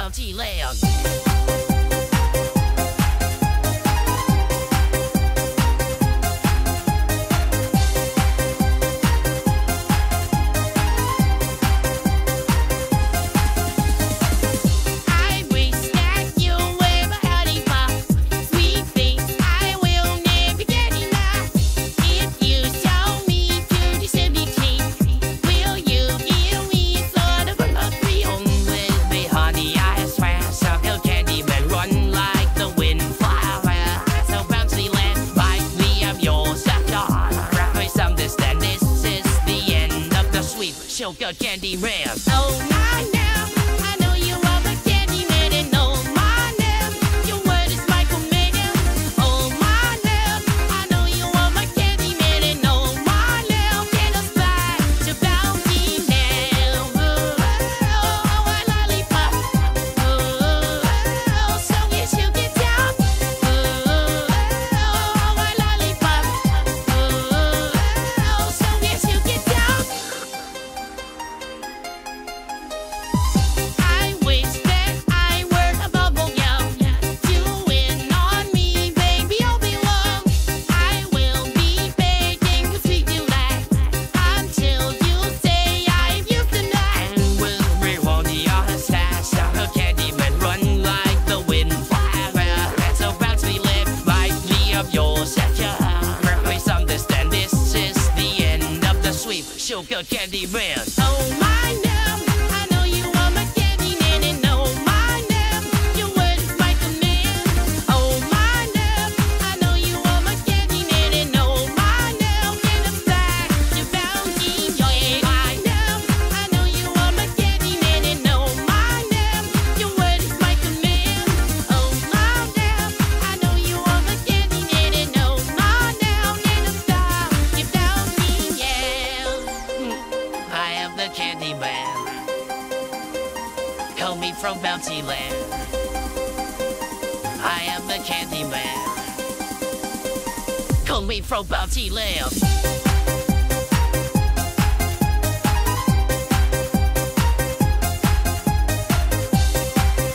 bounty land. Sugar Candyman. Oh my now, I know you are the Candyman, and oh my now, your word is my command. Oh my now, I know you are my Candyman, and oh my now, get us back to bounty now. Oh, my lollipop. Oh, so yes you get down. Oh, my lollipop. Oh, so yes you get down. Sugar Candyman. Oh my now, I know you are my Candyman, and oh my now, your word is my command. Oh my now, I know you are my Candyman, and oh my now, get us back to bounty. Yeah, I know, I know you are my Candyman, and oh my now, your word is my command. Oh my now, I know you are my Candyman, and oh my now, get us back to bounty. Yeah. I am the Candyman. Call me from Bounty Land. I am the Candyman. Call me from Bounty Land.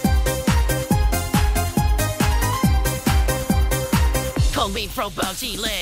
Call me from Bounty Land.